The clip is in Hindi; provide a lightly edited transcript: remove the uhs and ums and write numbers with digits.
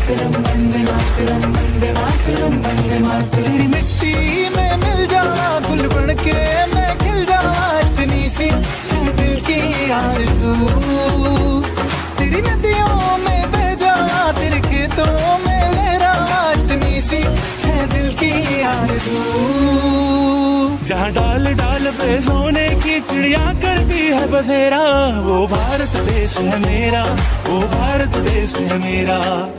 तेरी मिट्टी में मिल जाना, गुल बन के मैं खिल जाना, इतनी सी है दिल की आरज़ू। तेरी नदियों में बह जाना, तेरे खेतों में लहराना, इतनी सी है दिल की आरज़ू। जहाँ डाल डाल पे सोने की चिड़िया करती है बसेरा, वो भारत देश है मेरा, वो भारत देश है मेरा।